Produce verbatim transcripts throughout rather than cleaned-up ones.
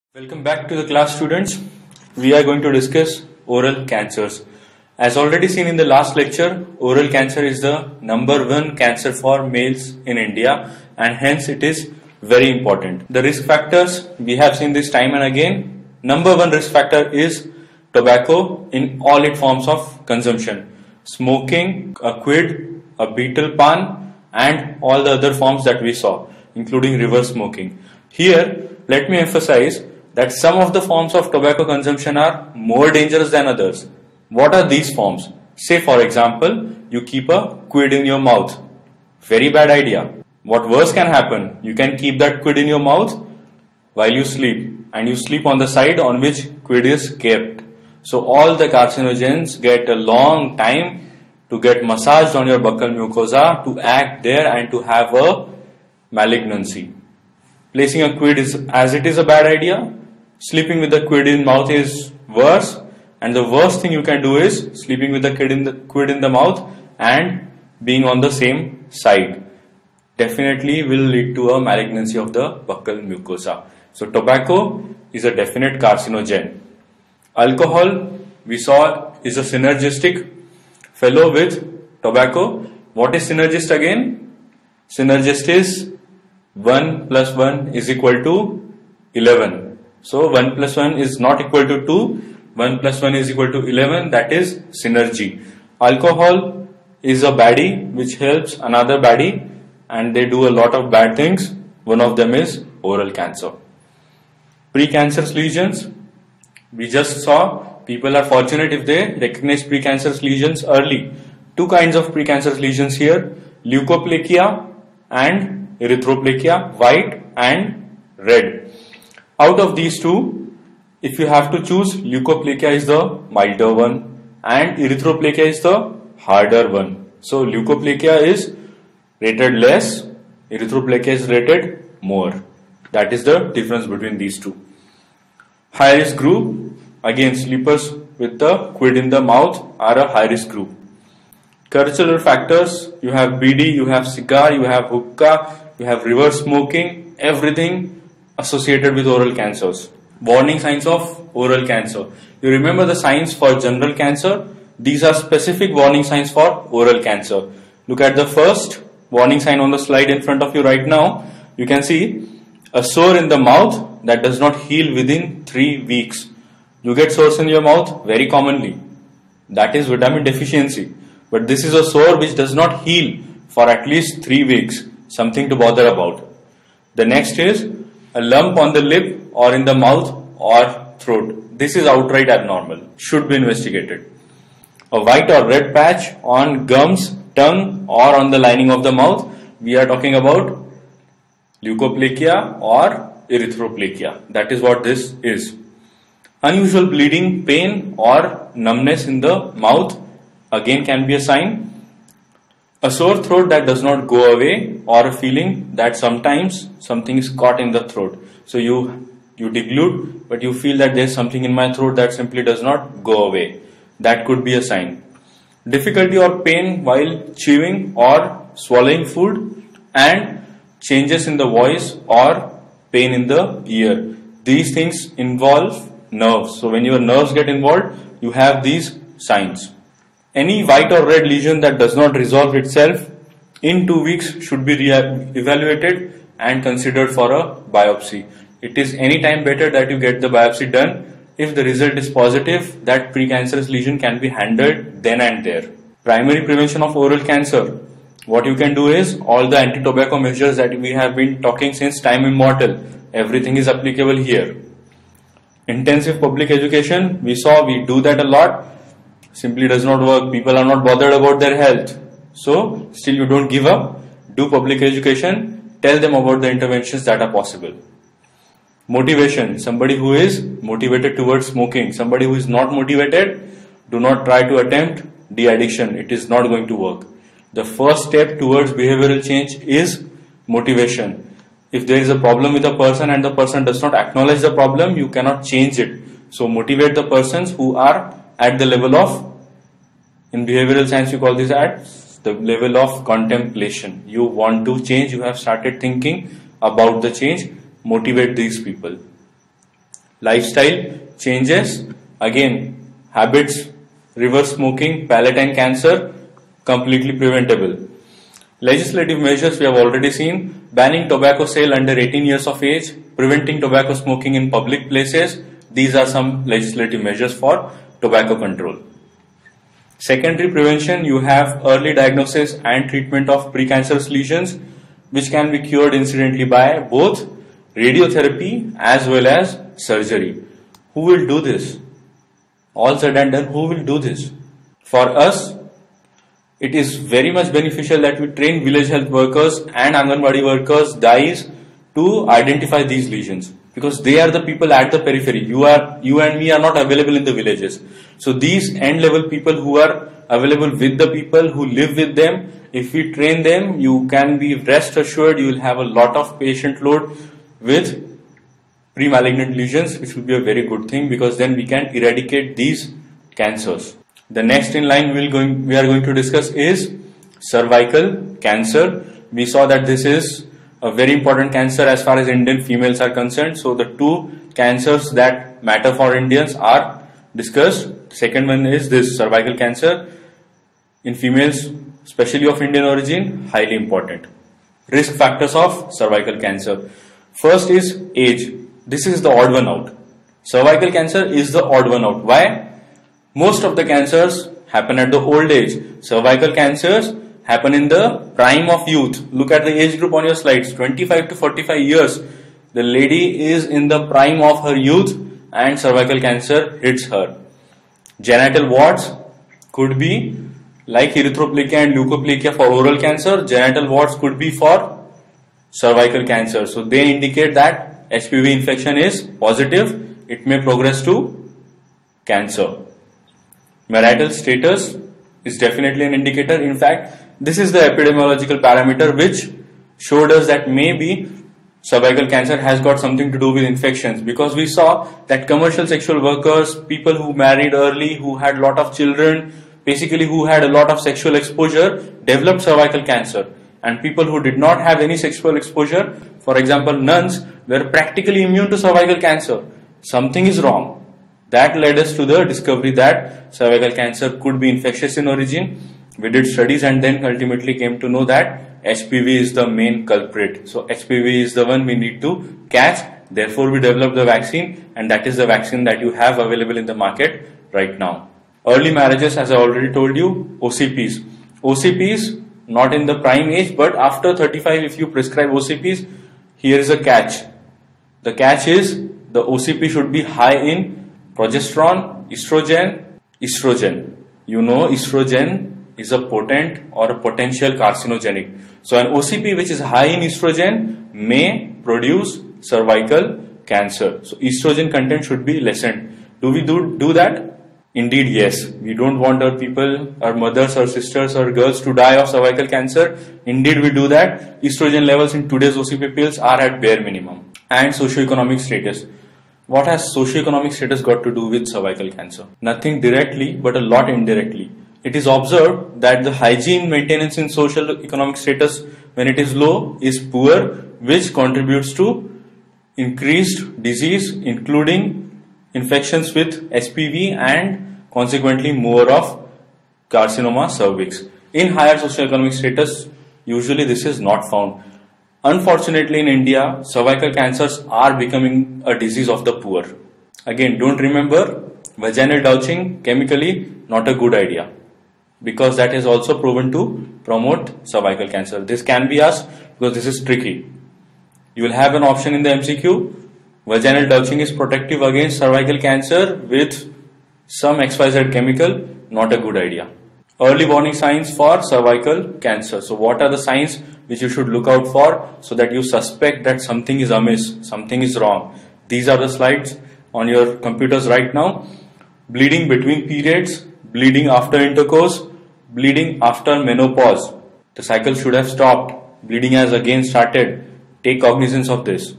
Welcome back to the class, students. We are going to discuss oral cancers. As already seen in the last lecture, oral cancer is the number one cancer for males in India, and hence it is very important. The risk factors, we have seen this time and again. Number one risk factor is tobacco in all its forms of consumption. Smoking, a quid, a betel pan, and all the other forms that we saw, including reverse smoking. Here, let me emphasize that some of the forms of tobacco consumption are more dangerous than others. What are these forms? Say for example, you keep a quid in your mouth. Very bad idea. What worse can happen? You can keep that quid in your mouth while you sleep, and you sleep on the side on which quid is kept. So all the carcinogens get a long time to get massaged on your buccal mucosa, to act there and to have a malignancy. Placing a quid is, as it is, a bad idea. Sleeping with the quid in mouth is worse, and the worst thing you can do is sleeping with the quid in the quid in the mouth and being on the same side. Definitely will lead to a malignancy of the buccal mucosa. So tobacco is a definite carcinogen. Alcohol, we saw, is a synergistic fellow with tobacco. What is synergist again? Synergist is one plus one is equal to eleven. So one plus one is not equal to two, one plus one is equal to eleven, that is synergy. Alcohol is a baddie which helps another baddie, and they do a lot of bad things. One of them is oral cancer. Precancerous lesions, we just saw people are fortunate if they recognize precancerous lesions early. Two kinds of precancerous lesions here, leukoplakia and erythroplakia, white and red. Out of these two, if you have to choose, leukoplakia is the milder one and erythroplakia is the harder one. So leukoplakia is rated less, erythroplakia is rated more. That is the difference between these two. High risk group, again sleepers with the quid in the mouth are a high risk group. Curricular factors, you have B D, you have cigar, you have hookah, you have reverse smoking, everything associated with oral cancers. Warning signs of oral cancer. You remember the signs for general cancer? These are specific warning signs for oral cancer. Look at the first warning sign on the slide in front of you right now. You can see a sore in the mouth that does not heal within three weeks. You get sores in your mouth very commonly. That is vitamin deficiency. But this is a sore which does not heal for at least three weeks. Something to bother about. The next is a lump on the lip or in the mouth or throat. This is outright abnormal. Should be investigated. A white or red patch on gums, tongue or on the lining of the mouth. We are talking about leukoplakia or erythroplakia. That is what this is. Unusual bleeding, pain or numbness in the mouth again can be a sign. A sore throat that does not go away, or a feeling that sometimes something is caught in the throat. So you you deglute, but you feel that there is something in my throat that simply does not go away. That could be a sign. Difficulty or pain while chewing or swallowing food, and changes in the voice or pain in the ear. These things involve nerves. So when your nerves get involved, you have these signs. Any white or red lesion that does not resolve itself in two weeks should be evaluated and considered for a biopsy. It is any time better that you get the biopsy done. If the result is positive, that precancerous lesion can be handled then and there. Primary prevention of oral cancer. What you can do is all the anti-tobacco measures that we have been talking since time immemorial. Everything is applicable here. Intensive public education. We saw we do that a lot. Simply does not work. People are not bothered about their health. So still you don't give up. Do public education. Tell them about the interventions that are possible. Motivation. Somebody who is motivated towards smoking. Somebody who is not motivated, do not try to attempt de-addiction. It is not going to work. The first step towards behavioral change is motivation. If there is a problem with a person and the person does not acknowledge the problem, you cannot change it. So motivate the persons who are at the level of, in behavioral science we call this at the level of contemplation. You want to change, you have started thinking about the change, motivate these people. Lifestyle changes, again habits, reverse smoking, palatine cancer, completely preventable. Legislative measures we have already seen, banning tobacco sale under eighteen years of age, preventing tobacco smoking in public places. These are some legislative measures for tobacco control. Secondary prevention, you have early diagnosis and treatment of precancerous lesions, which can be cured incidentally by both radiotherapy as well as surgery. Who will do this? All said and done, who will do this? For us, it is very much beneficial that we train village health workers and Anganwadi workers, D A Is, to identify these lesions, because they are the people at the periphery. You are, you and me are not available in the villages. So these end level people who are available with the people who live with them, if we train them, you can be rest assured you will have a lot of patient load with pre-malignant lesions, which will be a very good thing, because then we can eradicate these cancers. The next in line we'll going, we are going to discuss is cervical cancer. We saw that this is a very important cancer as far as Indian females are concerned. So the two cancers that matter for Indians are discussed. Second one is this cervical cancer in females, especially of Indian origin, highly important. Risk factors of cervical cancer. First is age. This is the odd one out. Cervical cancer is the odd one out. Why? Most of the cancers happen at the old age. Cervical cancers happen in the prime of youth. Look at the age group on your slides, twenty-five to forty-five years. The lady is in the prime of her youth and cervical cancer hits her. Genital warts could be like erythroplakia and leukoplakia for oral cancer. Genital warts could be for cervical cancer. So they indicate that H P V infection is positive. It may progress to cancer. Marital status is definitely an indicator. In fact, this is the epidemiological parameter which showed us that maybe cervical cancer has got something to do with infections, because we saw that commercial sexual workers, people who married early, who had a lot of children, basically who had a lot of sexual exposure, developed cervical cancer. And people who did not have any sexual exposure, for example nuns, were practically immune to cervical cancer. Something is wrong. That led us to the discovery that cervical cancer could be infectious in origin. We did studies and then ultimately came to know that H P V is the main culprit. So H P V is the one we need to catch. Therefore we developed the vaccine, and that is the vaccine that you have available in the market right now. Early marriages, as I already told you, O C Ps. O C Ps not in the prime age, but after thirty-five if you prescribe O C Ps, here is a catch. The catch is the O C P should be high in progesterone, estrogen, estrogen. You know estrogen is a potent or a potential carcinogenic. So an O C P which is high in estrogen may produce cervical cancer. So estrogen content should be lessened. Do we do, do that? Indeed, yes. We don't want our people, our mothers, our sisters, our girls to die of cervical cancer. Indeed, we do that. Estrogen levels in today's O C P pills are at bare minimum. And socioeconomic status. What has socioeconomic status got to do with cervical cancer? Nothing directly, but a lot indirectly. It is observed that the hygiene maintenance in social economic status, when it is low, is poor, which contributes to increased disease, including infections with H P V and consequently more of carcinoma cervix. In higher socioeconomic status, usually this is not found. Unfortunately, in India, cervical cancers are becoming a disease of the poor. Again, don't remember, vaginal douching chemically not a good idea, because that is also proven to promote cervical cancer. This can be asked because this is tricky. You will have an option in the M C Q. Vaginal douching is protective against cervical cancer with some X Y Z chemical, not a good idea. Early warning signs for cervical cancer. So what are the signs which you should look out for so that you suspect that something is amiss, something is wrong? These are the slides on your computers right now. Bleeding between periods, bleeding after intercourse, bleeding after menopause. The cycle should have stopped. Bleeding has again started. Take cognizance of this.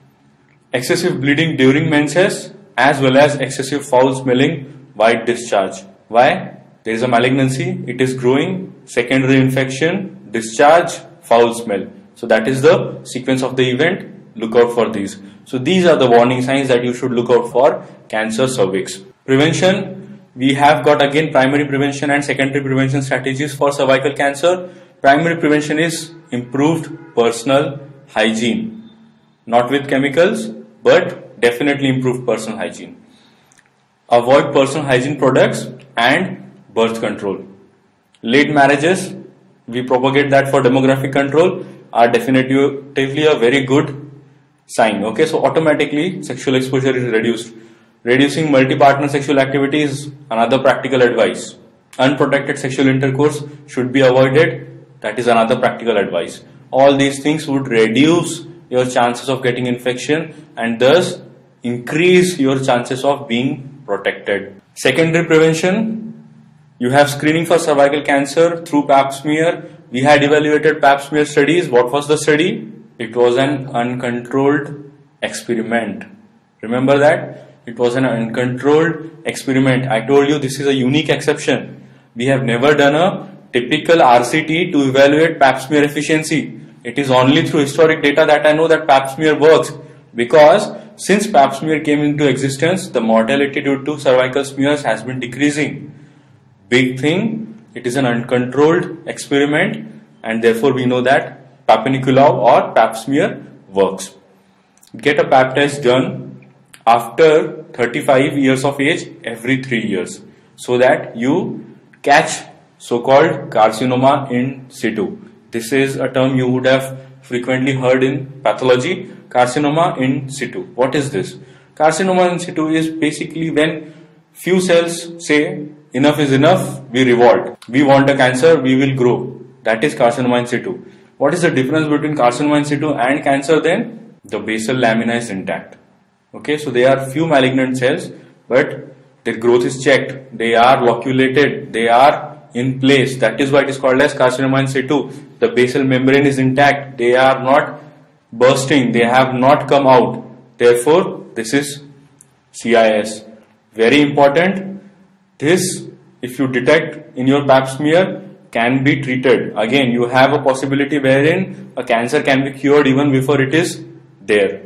Excessive bleeding during menses as well as excessive foul smelling, white discharge. Why? There is a malignancy, it is growing, secondary infection, discharge, foul smell. So that is the sequence of the event. look out for these. So these are the warning signs that you should look out for cancer cervix. Prevention, we have got again primary prevention and secondary prevention strategies for cervical cancer. Primary prevention is improved personal hygiene, not with chemicals, but definitely improved personal hygiene. Avoid personal hygiene products and birth control. Late marriages, we propagate that for demographic control, are definitively a very good sign. Okay, so automatically sexual exposure is reduced. Reducing multi-partner sexual activity is another practical advice. Unprotected sexual intercourse should be avoided. That is another practical advice. All these things would reduce your chances of getting infection and thus increase your chances of being protected. Secondary prevention, you have screening for cervical cancer through pap smear. We had evaluated pap smear studies. What was the study? It was an uncontrolled experiment. Remember that? It was an uncontrolled experiment. I told you this is a unique exception. We have never done a typical R C T to evaluate pap smear efficiency. It is only through historic data that I know that pap smear works, because since pap smear came into existence, the mortality due to cervical smears has been decreasing. Big thing, it is an uncontrolled experiment and therefore we know that Pap Nicolau or pap smear works. Get a pap test done after thirty-five years of age every three years so that you catch so-called carcinoma in situ. This is a term you would have frequently heard in pathology, carcinoma in situ. What is this? Carcinoma in situ is basically when few cells say enough is enough, we revolt. We want a cancer, we will grow. That is carcinoma in situ. What is the difference between carcinoma in situ and cancer then? The basal lamina is intact. Okay, so there are few malignant cells, but their growth is checked. They are loculated. They are in place. That is why it is called as carcinoma in situ. The basal membrane is intact. They are not bursting. They have not come out. Therefore, this is C I S. Very important. This, if you detect in your pap smear, can be treated. Again, you have a possibility wherein a cancer can be cured even before it is there.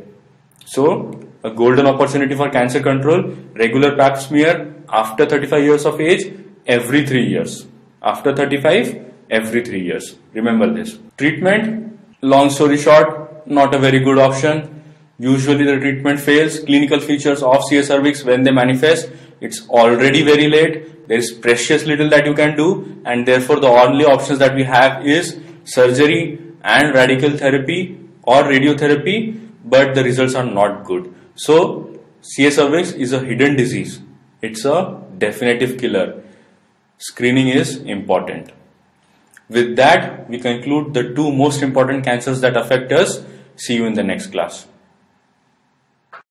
So, a golden opportunity for cancer control, regular pap smear after thirty-five years of age, every three years. After thirty-five, every three years. Remember this. Treatment, long story short, not a very good option. Usually the treatment fails. Clinical features of C A cervix, when they manifest, it's already very late. There is precious little that you can do, and therefore the only options that we have is surgery and radical therapy or radiotherapy, but the results are not good. So C A cervix is a hidden disease. It's a definitive killer. Screening is important. With that, we conclude the two most important cancers that affect us. See you in the next class.